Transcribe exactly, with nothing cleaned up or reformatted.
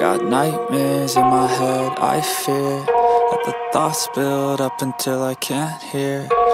got nightmares in my head, I fear that the thoughts build up until I can't hear.